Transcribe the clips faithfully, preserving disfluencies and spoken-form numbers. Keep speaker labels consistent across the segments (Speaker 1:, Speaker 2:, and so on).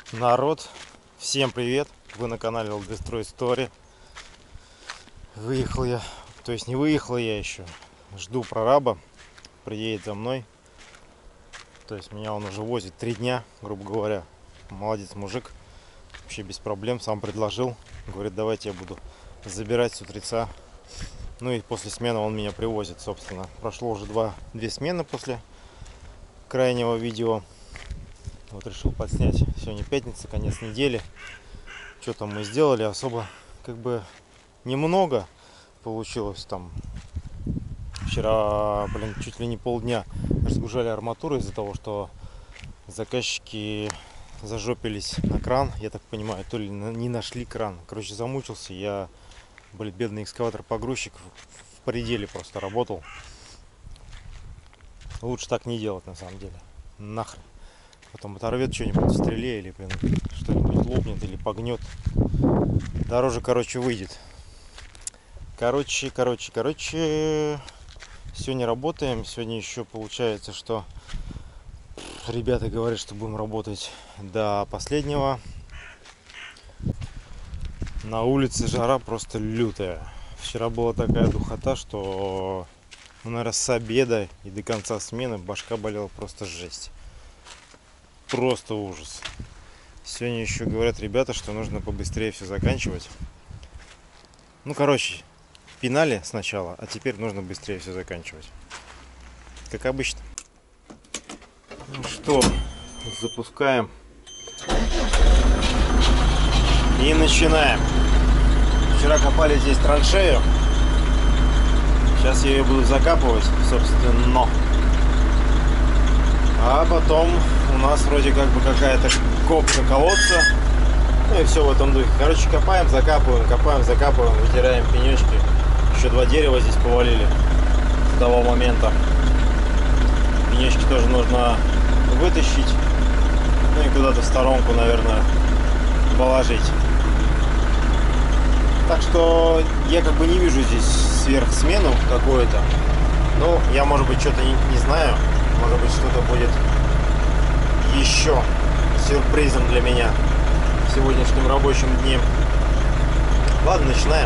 Speaker 1: Народ, всем привет! Вы на канале All Destroy Story. Выехал я, то есть не выехал я еще. Жду прораба, приедет за мной. То есть меня он уже возит три дня, грубо говоря. Молодец мужик, вообще без проблем, сам предложил. Говорит, давайте я буду забирать с утреца. Ну и после смены он меня привозит, собственно. Прошло уже два, две смены после крайнего видео. Вот решил подснять. Сегодня пятница, конец недели. Что там мы сделали? Особо как бы немного получилось там. Вчера, блин, чуть ли не полдня разгружали арматуру из-за того, что заказчики зажопились на кран. Я так понимаю, то ли не нашли кран. Короче, замучился. Я, блин, бедный экскаватор-погрузчик в пределе просто работал. Лучше так не делать на самом деле. Нахрен. Потом оторвет что-нибудь в стреле или, блин, что-нибудь лопнет или погнет. Дороже, короче, выйдет. Короче, короче, короче. Сегодня работаем. Сегодня еще получается, что ребята говорят, что будем работать до последнего. На улице жара просто лютая. Вчера была такая духота, что, ну, наверное, с обеда и до конца смены башка болела просто жесть. Просто ужас. Сегодня еще говорят ребята, что нужно побыстрее все заканчивать. Ну, короче, пинали сначала, а теперь нужно быстрее все заканчивать. Как обычно. Ну что, запускаем. И начинаем. Вчера копали здесь траншею. Сейчас я ее буду закапывать, собственно. А потом у нас вроде как бы какая-то копка колодца. Ну и все в этом духе. Короче, копаем, закапываем, копаем, закапываем, вытираем пенечки. Еще два дерева здесь повалили с того момента. Пенечки тоже нужно вытащить. Ну и куда-то в сторонку, наверное, положить. Так что я как бы не вижу здесь сверхсмену какую-то. Ну, я, может быть, что-то не, не знаю. Может быть, что-то будет еще сюрпризом для меня в сегодняшнем рабочем дне. Ладно, начинаем.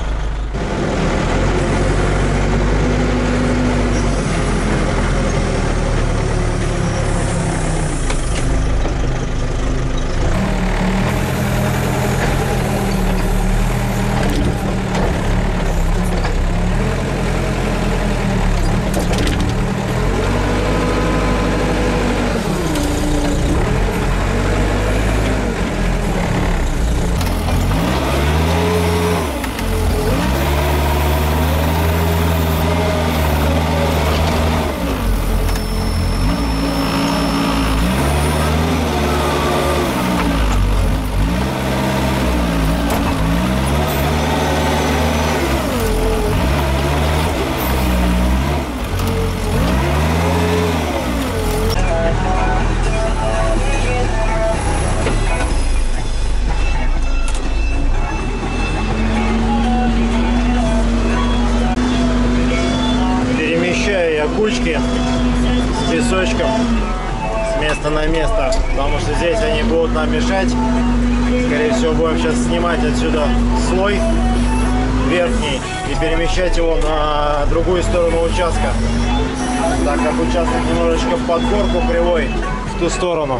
Speaker 1: Кучки с песочком с места на место, потому что здесь они будут нам мешать. Скорее всего, будем сейчас снимать отсюда слой верхний и перемещать его на другую сторону участка, так как участок немножечко под горку кривой в ту сторону.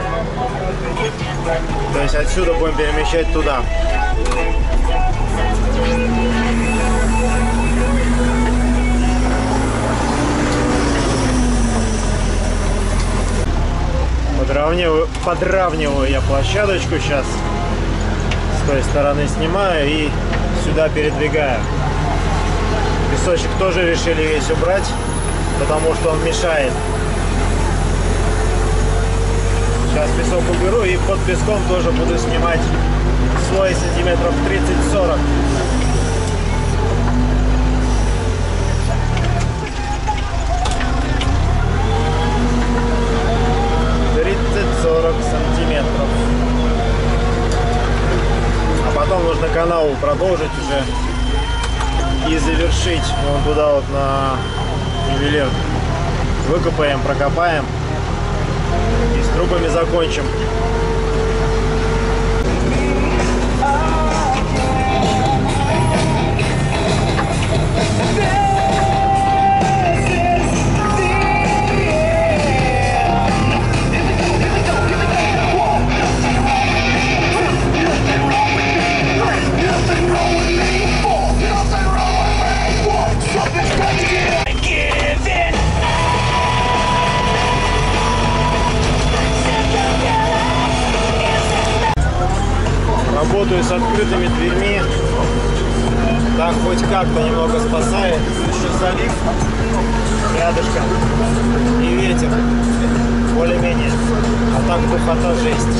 Speaker 1: То есть отсюда будем перемещать туда. Подравниваю, подравниваю я площадочку сейчас. С той стороны снимаю и сюда передвигаю. Песочек тоже решили весь убрать, потому что он мешает. Сейчас песок уберу и под песком тоже буду снимать слой сантиметров тридцать-сорок. тридцать-сорок сантиметров. А потом нужно канал продолжить уже и завершить вон туда вот на ювелир. Выкопаем, прокопаем и с трубами закончим. работаю с открытыми дверьми. Так хоть как-то немного спасает. Еще залив рядышком и ветер. Более-менее. А так духота жесть.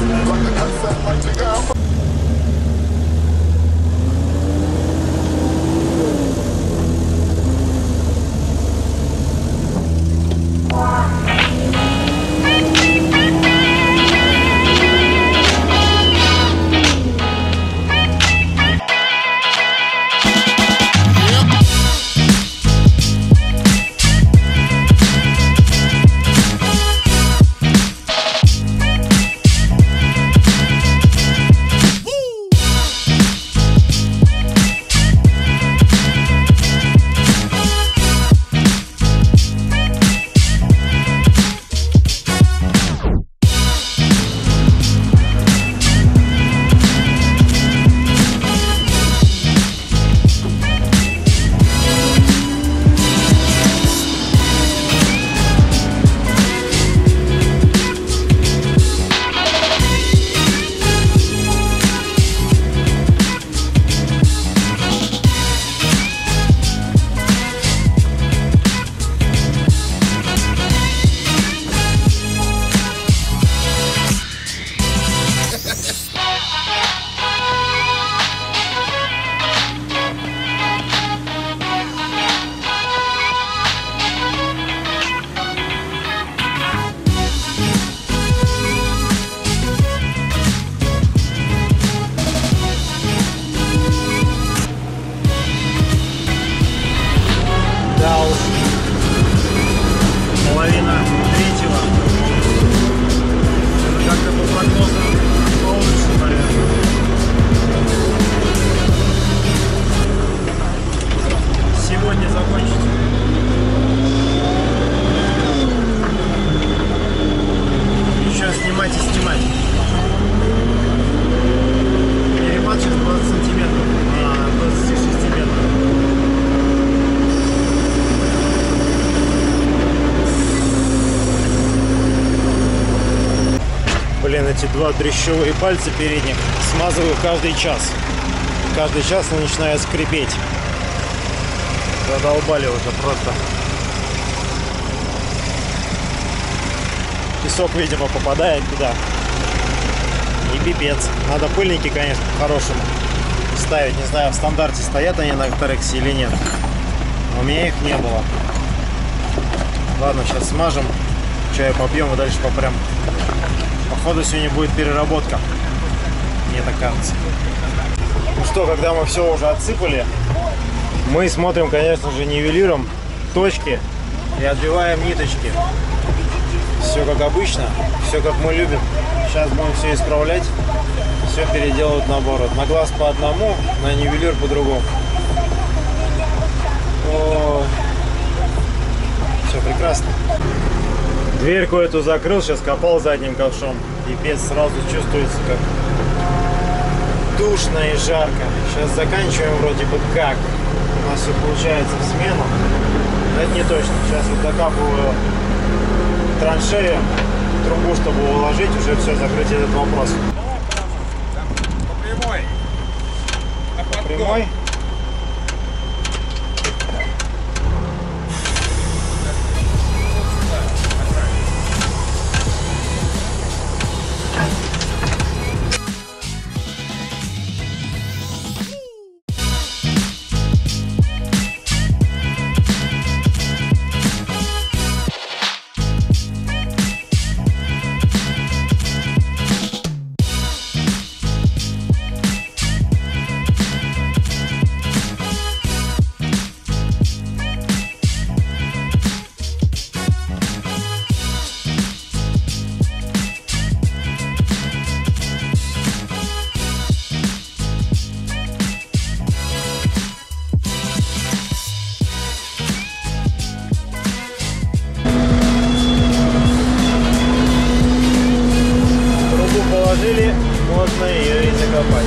Speaker 1: Половина третьего. Как-то по прогнозам получится, наверное. Сегодня закончить. Еще снимать и снимать. Перепад сейчас двадцать сантиметров на двадцати шести метрах. Блин, эти два дрещевые пальца передних смазываю каждый час. Каждый час они начинают скрипеть. Задолбали уже просто. Песок, видимо, попадает туда. И пипец. Надо пыльники, конечно, по-хорошему ставить. Не знаю, в стандарте стоят они на Терексе или нет. У меня их не было. Ладно, сейчас смажем. Чаю попьем и дальше попрям. Походу сегодня будет переработка. Мне так кажется. Ну что, когда мы все уже отсыпали, мы смотрим, конечно же, нивелиром точки и отбиваем ниточки. Все как обычно, все как мы любим. Сейчас будем все исправлять, все переделывать наоборот. На глаз по одному, на нивелир по другому. О, все прекрасно. Дверьку эту закрыл, сейчас копал задним ковшом. Пипец, сразу чувствуется, как душно и жарко. Сейчас заканчиваем вроде бы как. У нас все получается в смену. Но это не точно. Сейчас вот докапываю траншею, трубу, чтобы уложить, уже все, закрыть этот вопрос.
Speaker 2: По прямой.
Speaker 1: По прямой. Можно ее и закопать.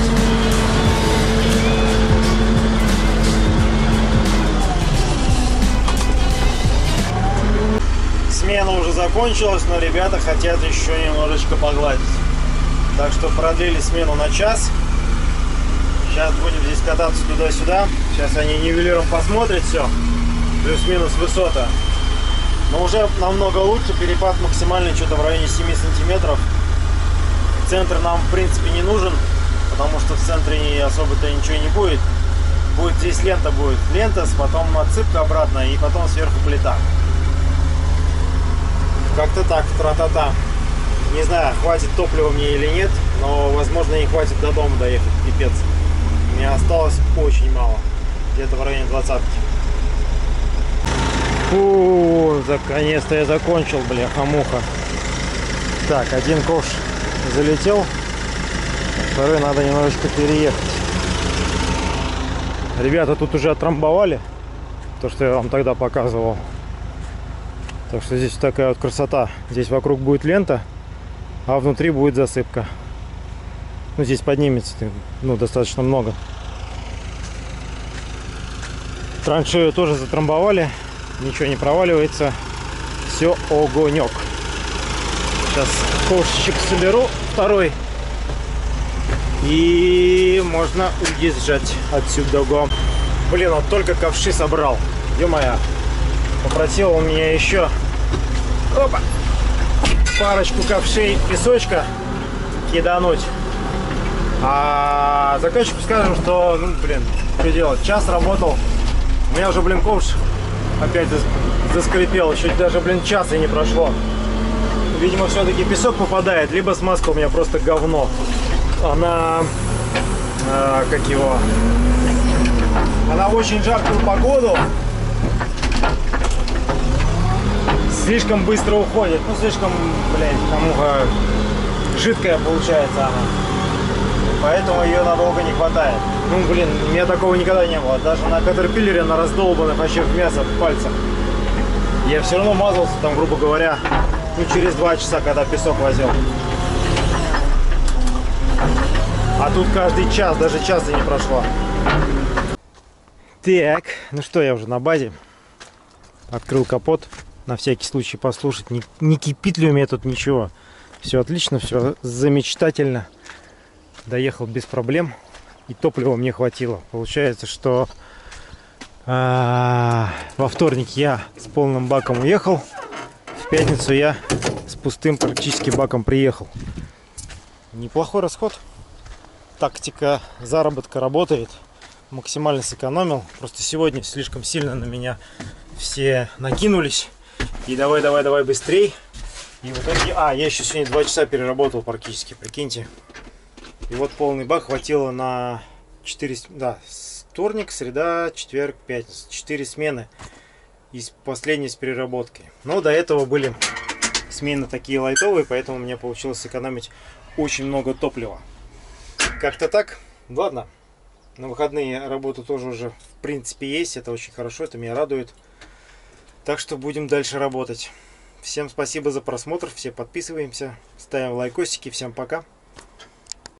Speaker 1: Смена уже закончилась, но ребята хотят еще немножечко погладить. Так что продлили смену на час. Сейчас будем здесь кататься туда-сюда. Сейчас они нивелиром посмотрят все. Плюс-минус высота. Но уже намного лучше. Перепад максимальный, что-то в районе семи сантиметров. Центр нам в принципе не нужен, потому что в центре особо-то ничего не будет. Будет здесь лента, будет лента, потом отсыпка обратно и потом сверху плита. Как-то так, тра-та-та. Не знаю, хватит топлива мне или нет, но возможно не хватит до дома доехать, пипец. Мне осталось очень мало, где-то в районе двадцатки. Фу, наконец-то я закончил, бляха-муха. Так, один ковш залетел, второй надо немножечко переехать. Ребята тут уже отрамбовали то, что я вам тогда показывал. Так что здесь такая вот красота. Здесь вокруг будет лента, а внутри будет засыпка. Ну, здесь поднимется, ну, достаточно много. Траншею тоже затрамбовали, ничего не проваливается. Все огонек. Сейчас ковшичек соберу, второй. И можно уезжать отсюда. Блин, вот только ковши собрал. Ё-моё. Попросил он меня еще опа, парочку ковшей песочка кидануть. А заказчику скажем, что, ну, блин, что делать? Час работал. У меня уже, блин, ковш опять заскрипел. Еще даже, блин, часа не прошло. Видимо, все-таки песок попадает, либо смазка у меня просто говно. Она, э, как его, она в очень жаркую погоду слишком быстро уходит. Ну, слишком, блядь, кому-то жидкая получается она. Поэтому ее надолго не хватает. Ну, блин, у меня такого никогда не было. Даже на катерпиллере, на раздолбанных вообще в мясо в пальцах. Я все равно мазался там, грубо говоря, ну, через два часа, когда песок возил. А тут каждый час, даже часа не прошло. Так, ну что, я уже на базе. Открыл капот. На всякий случай послушать, не, не кипит ли у меня тут ничего. Все отлично, все замечательно. Доехал без проблем. И топлива мне хватило. Получается, что а, во вторник я с полным баком уехал. В пятницу я с пустым практически баком приехал. Неплохой расход. Тактика заработка работает. Максимально сэкономил. Просто сегодня слишком сильно на меня все накинулись. И давай, давай, давай быстрей. И в итоге... А, я еще сегодня два часа переработал практически, прикиньте. И вот полный бак хватило на четыре... Да, вторник, среда, четверг, пятница. четыре смены. Из последней с переработкой. Но до этого были смены такие лайтовые, поэтому мне получилось сэкономить очень много топлива. Как-то так. Ладно. На выходные работа тоже уже в принципе есть. Это очень хорошо, это меня радует. Так что будем дальше работать. Всем спасибо за просмотр. Все подписываемся. Ставим лайкосики. Всем пока.